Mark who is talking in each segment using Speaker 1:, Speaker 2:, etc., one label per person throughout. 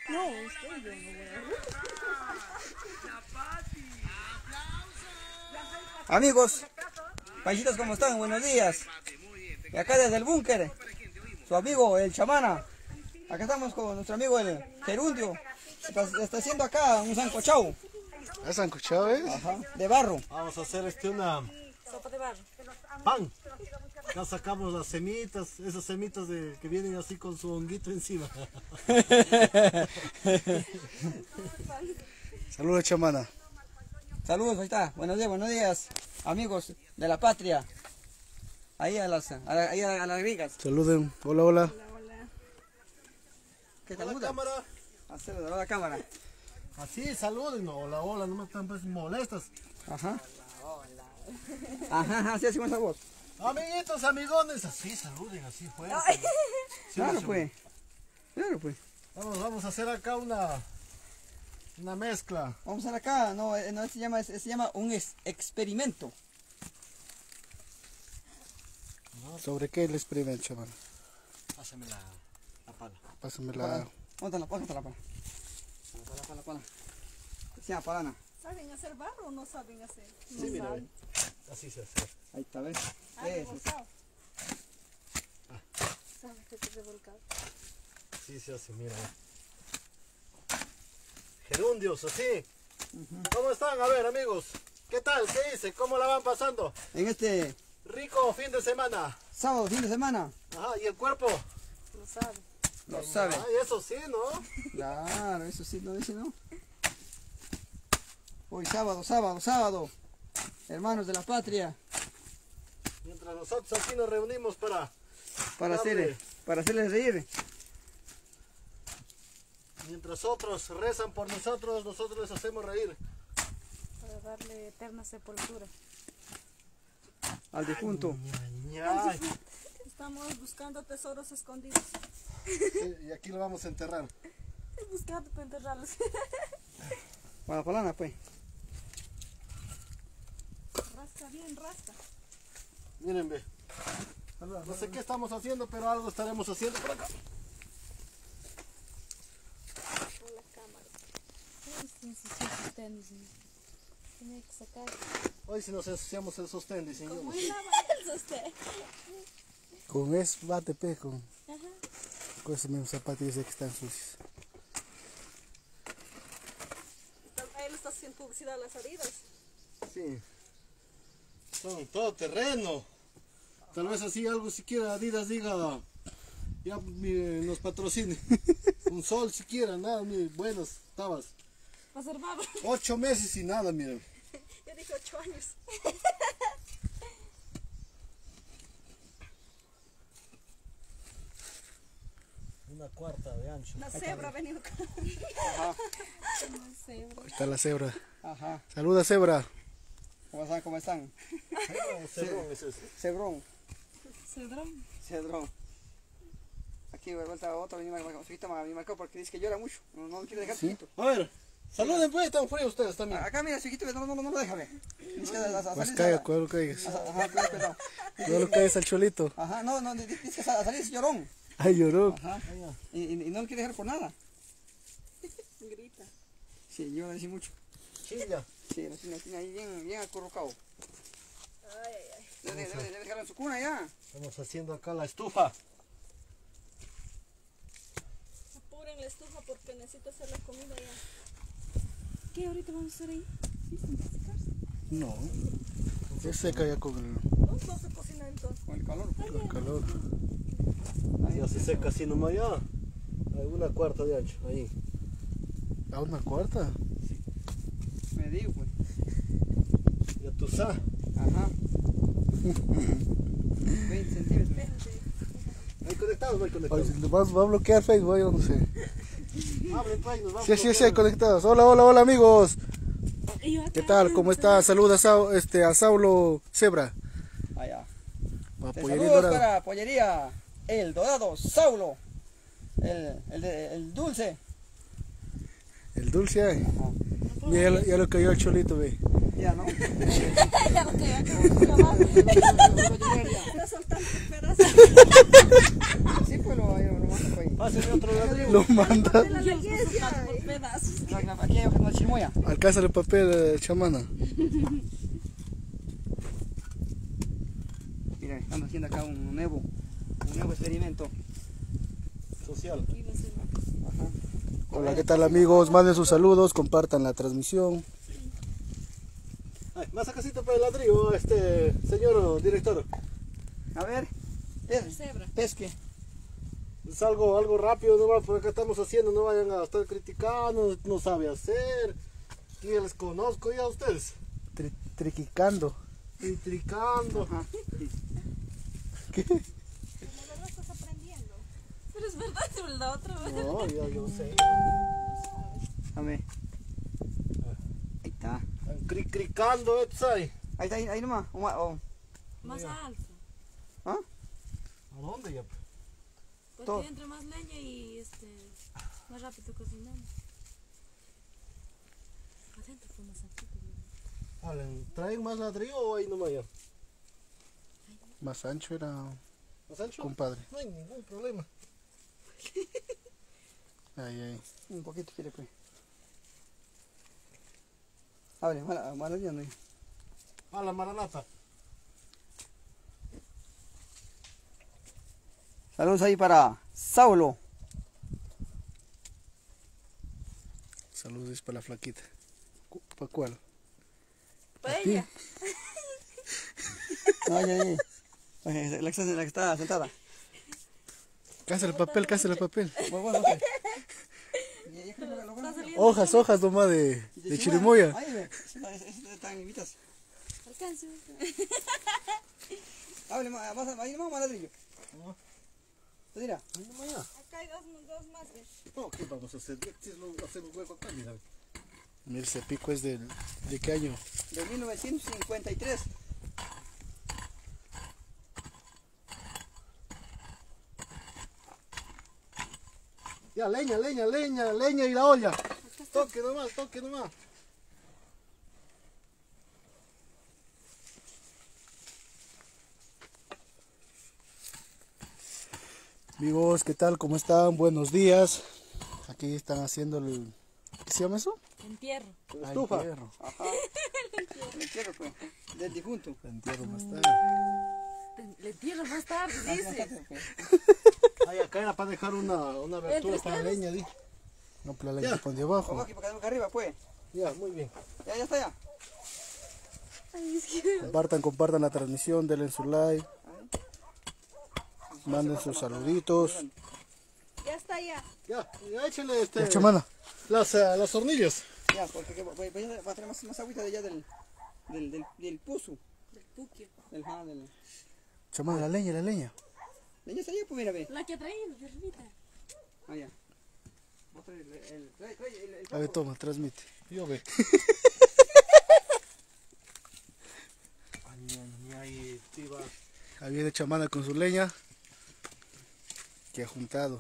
Speaker 1: No, usted yo no veo.
Speaker 2: Amigos, paisitos, ¿cómo están? Buenos días. Y acá desde el búnker, su amigo el chamana. Acá estamos con nuestro amigo el gerundio. Está haciendo acá un sancochao.
Speaker 3: ¿Es sancochado,
Speaker 2: Ajá, de barro.
Speaker 3: Vamos a hacer una
Speaker 1: Sopa de barro.
Speaker 3: pan. Ya sacamos las semitas, esas semitas que vienen así con su honguito encima. Saludos, chamana.
Speaker 2: Saludos, ahí está. Buenos días, amigos de la patria. Ahí a las ricas.
Speaker 3: Saluden. Hola, hola.
Speaker 2: ¿Qué te
Speaker 3: Hola,
Speaker 2: gusta?
Speaker 3: cámara.
Speaker 2: Hacerlo de la cámara.
Speaker 3: Así, saluden. Hola, hola. No me están pues molestas.
Speaker 2: Ajá. Ajá, así hacemos la voz.
Speaker 3: Amiguitos, amigones. Así, saluden, así fuerte. Sí,
Speaker 2: Claro,
Speaker 3: sí.
Speaker 2: pues. Claro, pues.
Speaker 3: Vamos a hacer acá una mezcla.
Speaker 2: Vamos a hacer acá, no se llama un experimento.
Speaker 3: ¿Sobre qué el experimento, chamana?
Speaker 4: Pásame la pala.
Speaker 3: Pásame la...
Speaker 2: ¿Dónde la pala? La pala. Se llama palana.
Speaker 1: ¿Saben hacer barro o no saben hacer?
Speaker 3: Sí,
Speaker 1: No
Speaker 3: mira,
Speaker 1: saben.
Speaker 3: así se hace.
Speaker 2: Ahí está, ¿ves?
Speaker 1: Ah,
Speaker 2: Eso.
Speaker 1: revolcado. ¿Sabes que es revolcado?
Speaker 3: Así se hace, mira. Gerundios, así. ¿Cómo están? A ver, amigos. ¿Qué tal? ¿Qué dice? ¿Cómo la van pasando?
Speaker 2: En este
Speaker 3: Rico fin de semana.
Speaker 2: sábado, fin de semana,
Speaker 3: Ajá, ¿y el cuerpo?
Speaker 1: Lo sabe.
Speaker 2: lo sabe.
Speaker 3: Ay, eso sí, ¿no?
Speaker 2: Claro, eso sí lo dice, ¿no? Hoy sábado. Hermanos de la patria,
Speaker 3: Mientras nosotros aquí nos reunimos para
Speaker 2: para hacerles reír.
Speaker 3: mientras otros rezan por nosotros, nosotros les hacemos reír.
Speaker 1: Para darle eterna sepultura.
Speaker 2: Al difunto.
Speaker 3: Ay,
Speaker 1: Estamos buscando tesoros escondidos.
Speaker 3: sí, y aquí lo vamos a enterrar.
Speaker 1: Buscando para enterrarlos.
Speaker 2: Para la palana, pues.
Speaker 1: Rasca bien, rasca.
Speaker 3: Miren, ve. No sé qué estamos haciendo, pero algo estaremos haciendo por acá.
Speaker 1: Por la cámara. Sus tenis. Tiene que sacar.
Speaker 3: Hoy si nos ensuciamos el sostén, dicen yo.
Speaker 1: ¿Cómo lava el sostén?
Speaker 3: Con eso bate pe, con
Speaker 1: Ajá.
Speaker 3: esos mismos zapatillas que están sucios.
Speaker 1: Ahí le estás haciendo publicidad a las heridas.
Speaker 3: Sí. Son todo terreno. Tal vez así algo siquiera Adidas diga, ya nos patrocine. Un sol siquiera, nada, miren, buenos tabas.
Speaker 1: Va a ser barro.
Speaker 3: 8 meses y nada, miren.
Speaker 1: Yo dije 8 años.
Speaker 3: Una cuarta de ancho.
Speaker 1: Una cebra ha venido acá.
Speaker 2: Ajá.
Speaker 1: Una cebra.
Speaker 3: Ahí está la cebra.
Speaker 2: Ajá.
Speaker 3: Saluda, cebra.
Speaker 2: ¿Cómo están?
Speaker 3: Cebrón es ese.
Speaker 2: Cebrón.
Speaker 1: Cedrón.
Speaker 2: Cedrón. Aquí vuelta otro, me marcó porque dice que llora mucho. No quiere dejar chiquito.
Speaker 3: A ver, saluden pues, están fríos ustedes también.
Speaker 2: Acá mira, chiquito, no lo deja ver. Dice que a
Speaker 3: Pues
Speaker 2: salir.
Speaker 3: caiga, cuidado lo caigas.
Speaker 2: Ajá, cuidado.
Speaker 3: Cuidado lo caigas al cholito.
Speaker 2: Ajá, no, dice que a salir es llorón.
Speaker 3: Ay, lloró.
Speaker 2: Ajá. Y no lo quiere dejar por nada.
Speaker 1: Grita.
Speaker 2: Sí, llora dice mucho.
Speaker 3: Chilla.
Speaker 2: Sí, lo tiene ahí bien acurrucado.
Speaker 1: Ay, ay, ay.
Speaker 2: Debe dejarlo en su cuna ya.
Speaker 3: Estamos haciendo acá la estufa.
Speaker 1: Apuren la estufa porque necesito hacer la comida ya. ¿Qué ahorita vamos a hacer ahí?
Speaker 3: No. Es seca ya con el
Speaker 1: No, no se cocina entonces.
Speaker 2: Con el calor.
Speaker 3: calor. Ya se seca así nomás ya. Hay una cuarta de ancho, ahí. ¿A una cuarta?
Speaker 2: Me digo, pues.
Speaker 3: Ya tú sabes.
Speaker 2: Ajá. 20 centímetros.
Speaker 3: Ahí conectados, ahí
Speaker 5: Oye,
Speaker 3: conectados.
Speaker 5: va a bloquear Facebook, yo no sé.
Speaker 3: Abren, pues, nos vamos
Speaker 5: Sí,
Speaker 3: a
Speaker 5: sí, sí,
Speaker 3: bloquear.
Speaker 5: conectados. Hola, hola, hola, amigos.
Speaker 1: Y yo acá,
Speaker 5: ¿Qué tal? ¿Cómo está? Saluda a Saulo Zebra.
Speaker 2: Allá.
Speaker 5: A
Speaker 2: Te
Speaker 5: Pollería
Speaker 2: saludos
Speaker 5: Dorada.
Speaker 2: para Pollería El Dorado, Saulo. El dulce.
Speaker 5: El dulce ahí.
Speaker 2: Ajá.
Speaker 5: Mira, ya lo cayó el cholito, ve.
Speaker 2: Ya, ¿no?
Speaker 1: ya lo que ya está soltando pedazos.
Speaker 2: Sí, pues lo mando por ahí.
Speaker 3: Páseme otro ladrillo.
Speaker 5: Lo manda.
Speaker 1: La iglesia. Por pedazos.
Speaker 2: Aquí hay una chirimoya.
Speaker 5: Alcanza el papel, chamana.
Speaker 2: Mira, estamos haciendo acá un nuevo experimento.
Speaker 3: Social.
Speaker 5: Hola, ¿qué tal amigos? Manden sus saludos, compartan la transmisión.
Speaker 3: Ay, más casita para el ladrillo, señor director.
Speaker 2: A ver,
Speaker 1: Cebra.
Speaker 2: pesque.
Speaker 3: Es algo rápido nomás, porque acá estamos haciendo, no vayan a estar criticando, no sabe hacer. Yo ya les conozco ya a ustedes.
Speaker 5: Triquicando.
Speaker 3: Criticando.
Speaker 2: Ajá.
Speaker 5: ¿Qué?
Speaker 1: Pero la verdad estás aprendiendo. Pero es verdad, es la otra vez.
Speaker 3: No, yo sé.
Speaker 2: A ver. Ahí está.
Speaker 3: Están cricando, ¿sabes?
Speaker 2: Ahí está, ahí nomás.
Speaker 1: Más alto.
Speaker 2: ¿Ah?
Speaker 3: ¿A dónde ya?
Speaker 1: Porque
Speaker 2: Todo.
Speaker 1: entre más leña y más rápido cocinamos. Adentro fue más altito.
Speaker 3: Vale, ¿traen más ladrillo o ahí nomás ya?
Speaker 5: Más ancho era,
Speaker 3: ¿Más ancho?
Speaker 5: compadre.
Speaker 3: No hay ningún problema.
Speaker 5: Ay.
Speaker 2: Un poquito quiere pues. Abre, mala ya no hay.
Speaker 3: A la maranata.
Speaker 2: Saludos ahí para Saulo.
Speaker 5: Saludos para la flaquita. ¿Para cuál?
Speaker 1: Para ella.
Speaker 2: Ay, ay, ay. La que está sentada.
Speaker 5: Cásale el papel, cásale el papel.
Speaker 2: Bueno, ok. Ya creo que lo
Speaker 1: Está saliendo.
Speaker 5: Hojas nomás de chirimoya.
Speaker 2: Ahí ve. Están invitas.
Speaker 1: Alcance.
Speaker 2: Hable más, ahí nomás ladrillo. Mira.
Speaker 3: Ahí nomás ya.
Speaker 1: Acá hay dos más.
Speaker 3: No, ¿qué vamos a hacer? Hacemos hueco acá, mira.
Speaker 5: Mira, ese pico es ¿de qué año?
Speaker 2: De 1953.
Speaker 3: Ya, leña y la olla. Toque nomás.
Speaker 5: Amigos, ¿qué tal? ¿Cómo están? Buenos días. Aquí están haciendo el... ¿Qué se llama eso?
Speaker 1: Entierro.
Speaker 3: La estufa.
Speaker 5: Entierro.
Speaker 2: Ajá. El entierro pues. Del difunto.
Speaker 5: Entierro más tarde.
Speaker 1: Le entierro más tarde, dice.
Speaker 3: Ahí acá era para dejar una abertura para la leña, di.
Speaker 5: No, pero la leña
Speaker 3: Ya.
Speaker 5: se pone de
Speaker 2: Pongo
Speaker 5: abajo.
Speaker 2: aquí para que acá arriba pues.
Speaker 3: Ya, muy bien.
Speaker 2: Ya está ya.
Speaker 1: Ay, es que...
Speaker 5: Compartan la transmisión, denle su like. Manden sus saluditos.
Speaker 1: Ya está ya.
Speaker 3: Ya échale
Speaker 5: Ya, chamana.
Speaker 3: las hornillas.
Speaker 2: Ya, porque voy a tener más agüita de allá del pozo.
Speaker 1: Del puquio.
Speaker 2: Del
Speaker 5: Chamana, la leña.
Speaker 2: leña está allá, pues mira, ve.
Speaker 1: La que traímos, de arribita.
Speaker 2: Allá. Vos trae el
Speaker 5: A ver, toma, transmite.
Speaker 3: Yo ve. Ahí, tiba.
Speaker 5: Ahí viene chamana con su leña. Que ha juntado.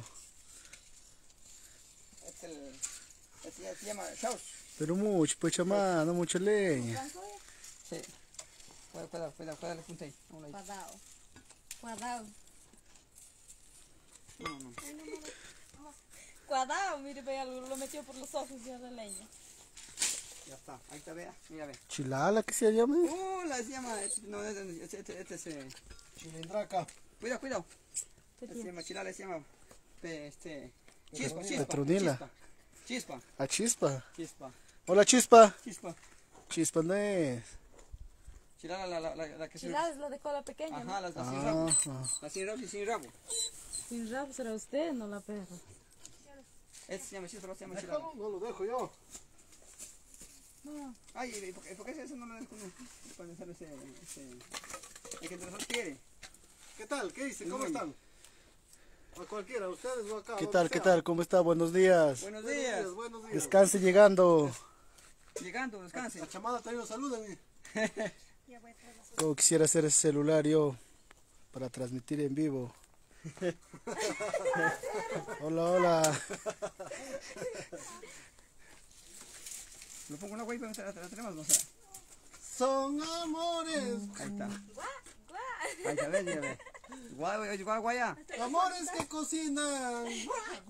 Speaker 2: Este se llama Chaus.
Speaker 5: Pero mucho, pues chamana, mucha leña.
Speaker 2: Sí. Cuidado, le punta ahí. Vamos ahí.
Speaker 1: Cuadrado.
Speaker 2: No.
Speaker 1: Cuadrado, mire, vea, lo metió por los ojos ya la leña.
Speaker 2: Ya está. Ahí está, vea. Mira, ve.
Speaker 5: Chilala, ¿qué se llama?
Speaker 2: Se llama. No, este es.
Speaker 3: Chilindraca.
Speaker 2: Cuidado. Este se llama chilala, se llama. Chispa.
Speaker 5: Petronila.
Speaker 2: Chispa.
Speaker 5: A chispa.
Speaker 2: Chispa.
Speaker 5: Hola, chispa.
Speaker 2: Chispa.
Speaker 5: Chispa no es.
Speaker 2: Chilala la que se.
Speaker 1: Chilada es la de cola pequeña,
Speaker 2: Ajá,
Speaker 1: ¿no?
Speaker 2: la sin rabo.
Speaker 5: Ajá.
Speaker 2: La sin rabo y sin rabo.
Speaker 1: Sin rabo será usted, no la perra.
Speaker 2: Este se llama chispa, se llama chilala.
Speaker 3: Déjalo, no lo dejo yo.
Speaker 1: No.
Speaker 2: Ay, ¿por qué eso no lo dejo? Para hacer el que nosotros quiere.
Speaker 3: ¿Qué tal? ¿Qué dice? ¿Cómo están? A cualquiera, ustedes o acá.
Speaker 5: ¿Qué
Speaker 3: donde
Speaker 5: tal? ¿Qué
Speaker 3: sea.
Speaker 5: tal? ¿Cómo está? Buenos días.
Speaker 2: Buenos días.
Speaker 3: Buenos días.
Speaker 5: Descanse llegando.
Speaker 2: Llegando, descanse.
Speaker 3: La chamada también salúdenme.
Speaker 5: Como quisiera hacer ese celular yo para transmitir en vivo. Hola.
Speaker 2: Lo pongo en agua y la tenemos, no sé.
Speaker 3: Son amores.
Speaker 2: Ahí está. Ahí está, ves, mira, ve. Guaya.
Speaker 3: Amores que cocinan.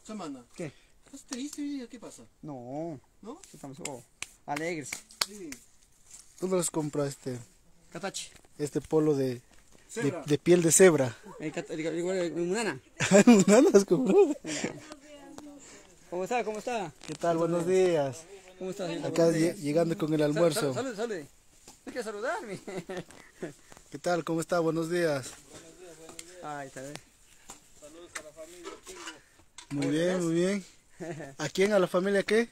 Speaker 3: Chamana.
Speaker 2: ¿Qué?
Speaker 3: ¿Estás triste hoy día? ¿Qué pasa?
Speaker 2: No,
Speaker 3: ¿No?
Speaker 2: estamos alegres.
Speaker 3: Sí.
Speaker 5: ¿Dónde los compró
Speaker 2: Catachi.
Speaker 5: este polo de
Speaker 3: Cebra.
Speaker 5: piel de cebra?
Speaker 2: Munana.
Speaker 5: ¿No los compró?
Speaker 2: ¿Cómo está? ¿Cómo está?
Speaker 5: ¿Qué tal? Buenos días.
Speaker 2: ¿Cómo está?
Speaker 5: Acá llegando con el almuerzo.
Speaker 2: Salude. ¿No quiere saludarme?
Speaker 5: ¿Qué tal? ¿Cómo está? Buenos días.
Speaker 2: Ay, está bien.
Speaker 5: Muy bien, muy bien. ¿A quién? ¿A la familia qué?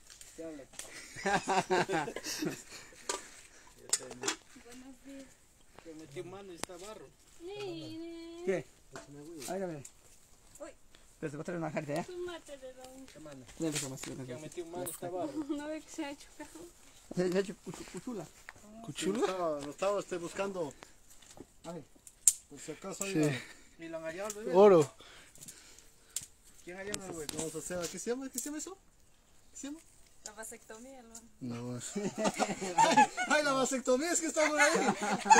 Speaker 3: Me metí mano y está barro.
Speaker 2: ¿Qué? Ay, a ver.
Speaker 1: Uy.
Speaker 2: Pero se va a traer una jarta, ¿eh?
Speaker 1: Su madre de don.
Speaker 3: Que me metí mano y está barro.
Speaker 1: No ve que se ha hecho cajón.
Speaker 2: Se ha hecho cuchula.
Speaker 5: ¿Cuchula?
Speaker 3: Lo estaba buscando.
Speaker 2: Ay.
Speaker 3: Por si acaso hay
Speaker 5: Sí.
Speaker 3: ¿Y lo han hallado el bebé?
Speaker 5: Oro.
Speaker 3: ¿Quién halló el bebé? Vamos a hacer, ¿qué se llama? ¿Qué se llama eso? ¿Qué se llama?
Speaker 1: La vasectomía, ¿no?
Speaker 5: No,
Speaker 3: ¡Ay, la vasectomía! Es que está por ahí.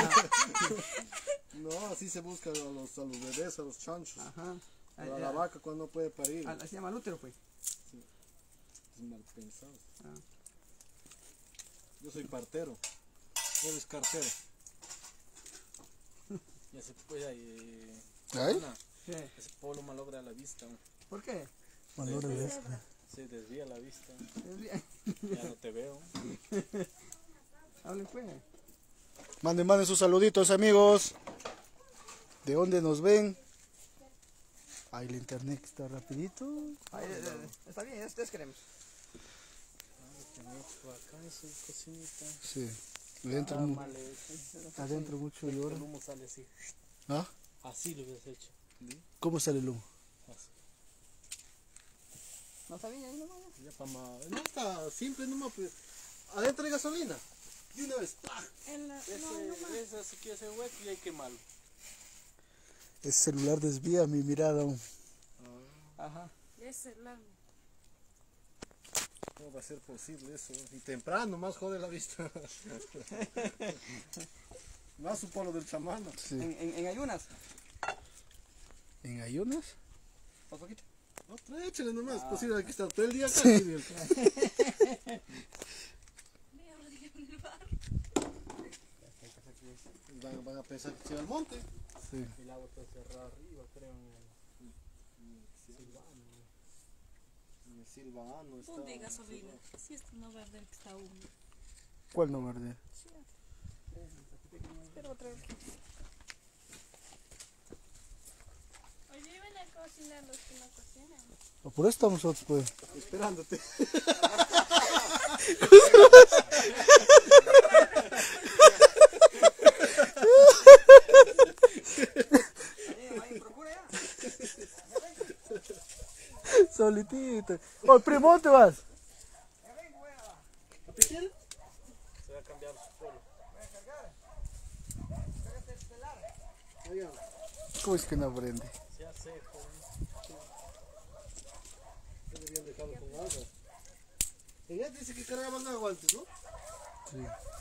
Speaker 3: No, así se busca a los bebés, a los chanchos.
Speaker 2: Ajá.
Speaker 3: A la vaca cuando no puede parir.
Speaker 2: Se llama Lútero, pues.
Speaker 3: Es mal pensado.
Speaker 2: Ah.
Speaker 3: Yo soy partero. Él es cartero. Ya se puede ahí.
Speaker 5: ¿Ay?
Speaker 2: ¿Qué?
Speaker 3: Ese polo malogra la vista.
Speaker 2: ¿Por qué?
Speaker 5: Valor de eso.
Speaker 3: Se desvía la vista.
Speaker 2: Es bien.
Speaker 3: Ya no te veo.
Speaker 2: Hablen, pues.
Speaker 5: Manden sus saluditos, amigos. ¿De dónde nos ven? Ay, el internet que está rapidito.
Speaker 2: Ay, está bien, ustedes queremos.
Speaker 3: Acá en su cocinita.
Speaker 5: Sí. Adentro mucho
Speaker 3: El
Speaker 5: llora.
Speaker 3: humo sale así.
Speaker 5: ¿Ah?
Speaker 3: Así lo hubieras hecho.
Speaker 5: ¿Cómo sale el humo?
Speaker 3: Así.
Speaker 2: No está bien, ahí no.
Speaker 3: Ya no está simple nomás. Pues. Adentro hay gasolina. De una vez. ¡Pah! Ese así que hace hueco y hay que quemarlo.
Speaker 5: Ese celular desvía mi mirada aún.
Speaker 2: Ajá.
Speaker 1: Es el largo.
Speaker 3: ¿Cómo va a ser posible eso? Y temprano más jode la vista. Más su polo del chamano.
Speaker 5: Sí.
Speaker 2: En ayunas.
Speaker 5: ¿En ayunas?
Speaker 2: ¿Un poquito?
Speaker 3: No, échale nomás. Es posible que estar todo el día acá. Sí. Van a pensar que se va al monte.
Speaker 5: Sí.
Speaker 3: El agua está cerrada arriba, creo, en el Silvano. Está,
Speaker 1: ¿Dónde hay gasolina? Si esto no va a ver que está húmedo.
Speaker 5: ¿Cuál no verde?
Speaker 1: Pero otra vez. Oye, ven a cocinar los que no cocinan.
Speaker 5: O por eso estamos nosotros, pues.
Speaker 3: esperándote.
Speaker 5: Solitito. Oh, primo, ¿dónde vas?
Speaker 3: Se va a cambiar su polo.
Speaker 5: ¿Cómo es que no aprende?
Speaker 3: Se hace, deberían dejarlo con agua. Ella dice que cargaban agua antes, ¿no?
Speaker 5: Sí.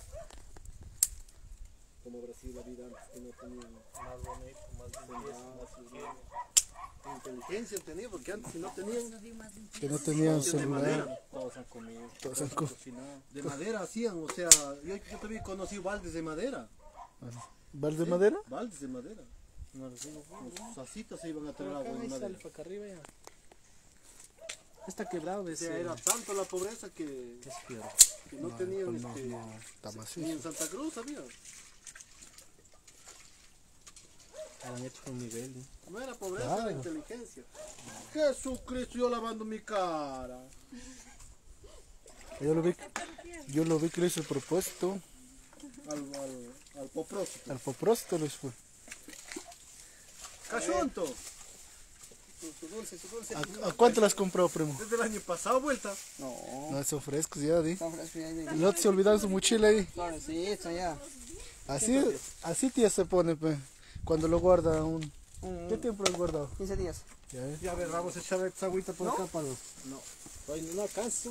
Speaker 3: Como habrá sido la vida antes que no tenían más bonito, más inteligencia tenía, porque antes si no tenían
Speaker 5: Que no tenían
Speaker 3: de
Speaker 5: celular.
Speaker 3: madera, todos han comido,
Speaker 5: Todos han comido.
Speaker 3: cocinado. De madera hacían, o sea, yo también conocí baldes de madera.
Speaker 5: ¿Val de madera?
Speaker 3: Baldes de madera. No, los sacitas se iban a traer agua de madera. Acá arriba ya. Está quebrado, o sea, era tanto la pobreza que no tenían
Speaker 5: Está
Speaker 3: ni
Speaker 5: macizo.
Speaker 3: en Santa Cruz, ¿sabías?
Speaker 4: Han hecho un nivel.
Speaker 3: No era pobreza,
Speaker 5: Claro.
Speaker 3: era inteligencia. Jesucristo, yo lavando mi cara.
Speaker 5: Yo lo vi que le hizo el propósito.
Speaker 3: Al poprósito.
Speaker 5: Al propósito lo hizo.
Speaker 3: Cachunto.
Speaker 2: Su dulce.
Speaker 5: ¿A cuánto las compró, primo?
Speaker 3: Desde el año pasado vuelta.
Speaker 2: No.
Speaker 5: No, son frescos ya, di.
Speaker 2: Están frescos ahí.
Speaker 5: Y no te se olvidaron su mochila ahí.
Speaker 2: Claro, sí, está ya.
Speaker 5: Así tía se pone, pues. Cuando lo guarda un... ¿Qué tiempo lo has guardado?
Speaker 2: 15 días.
Speaker 5: Ya,
Speaker 3: Ya, a ver, vamos a echar esta agüita por acá para los... No alcanza.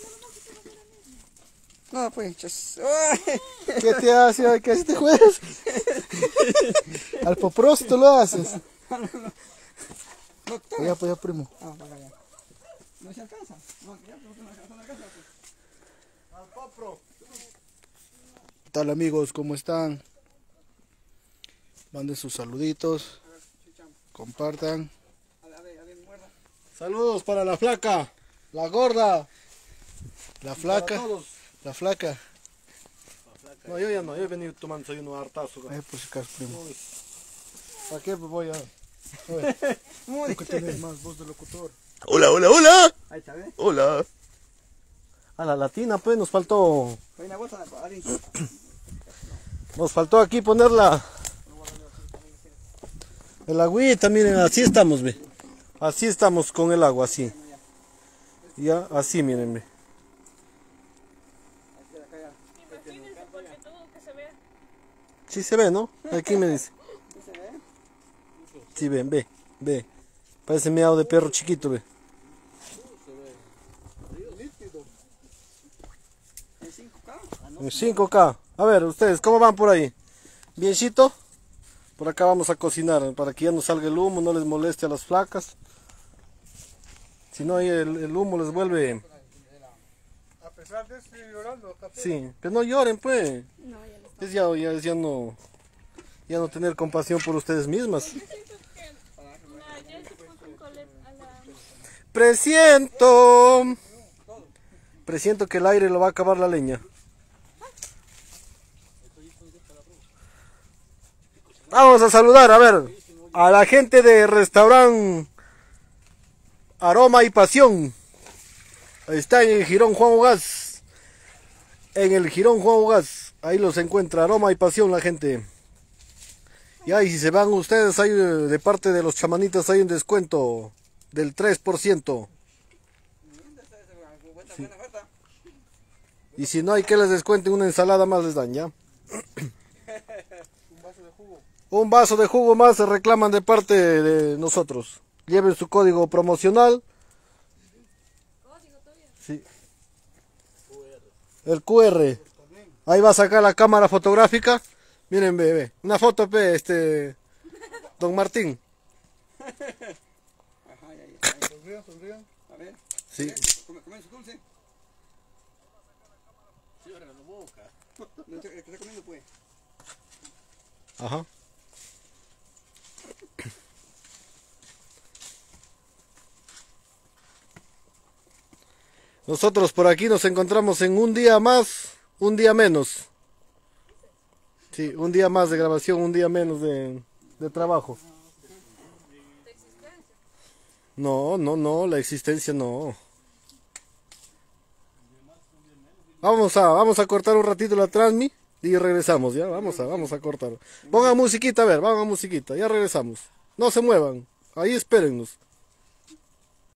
Speaker 2: No, pues, ¡ay!
Speaker 5: ¿Qué te hace? Ay, ¿qué te juegas? Al poprósito lo haces.
Speaker 2: No,
Speaker 5: Allá, pues, ya, primo.
Speaker 2: Ah, para allá. No se alcanza. No, ya no alcanza.
Speaker 3: Al popro.
Speaker 5: ¿Qué tal amigos? ¿Cómo están? Manden sus saluditos. Compartan.
Speaker 2: A ver, muerda.
Speaker 3: Saludos para la flaca, la gorda,
Speaker 5: La
Speaker 3: para
Speaker 5: flaca.
Speaker 3: todos.
Speaker 5: La flaca.
Speaker 3: No, yo ya no, yo he venido tomando desayuno hartazo.
Speaker 5: Pues acá, primo.
Speaker 3: ¿Para qué voy a...?
Speaker 5: Tú que tienes más voz de locutor.
Speaker 4: Hola, hola, hola.
Speaker 2: Ahí está, ¿ves?
Speaker 4: Hola.
Speaker 3: A la latina, pues, nos faltó...
Speaker 2: Hay una bolsa ahí.
Speaker 3: Nos faltó aquí ponerla... El agüita, miren, así estamos, ve. Así estamos con el agua, así. Ya, así, miren, ve.
Speaker 1: Imagínense porque todo que se vea.
Speaker 3: Sí se ve, ¿no? Aquí me dice. Sí, ven, ve. Parece miau de perro chiquito, ve. En 5K. A ver, ustedes, ¿cómo van por ahí? ¿Biencito? Por acá vamos a cocinar para que ya no salga el humo, no les moleste a las flacas. Si no, ahí el humo les vuelve...
Speaker 5: A pesar de eso, estoy llorando.
Speaker 3: Sí, que no lloren, pues.
Speaker 1: No, ya no.
Speaker 3: Es ya no tener compasión por ustedes mismas.
Speaker 1: Yo siento que la Jessie puso un colep a la...
Speaker 3: Presiento que el aire lo va a acabar la leña. Vamos a saludar, a ver, a la gente de restaurante Aroma y Pasión. Está en el Jirón Juan Ugaz. En el Jirón Juan Ugaz. Ahí los encuentra Aroma y Pasión la gente. Y ahí si se van ustedes, hay de parte de los chamanitas hay un descuento del 3%. Sí. Y si no hay que les descuenten una ensalada más les dan, ¿ya? Un vaso de jugo más se reclaman de parte de nosotros. Lleven su código promocional. Sí. El QR. Ahí va a sacar la cámara fotográfica. Miren, bebé. Una foto, don Martín.
Speaker 5: Sonrían.
Speaker 2: A ver.
Speaker 3: Sí.
Speaker 2: ¿Comen su dulce? Cierra la boca. ¿Qué está comiendo, pues?
Speaker 3: Ajá. Nosotros por aquí nos encontramos en un día más, un día menos. Sí, un día más de grabación, un día menos de trabajo. No, la existencia no. Vamos a cortar un ratito la transmi y regresamos, ya, vamos a cortar. Pongan musiquita, a ver, pongan musiquita, ya regresamos. No se muevan, ahí espérennos.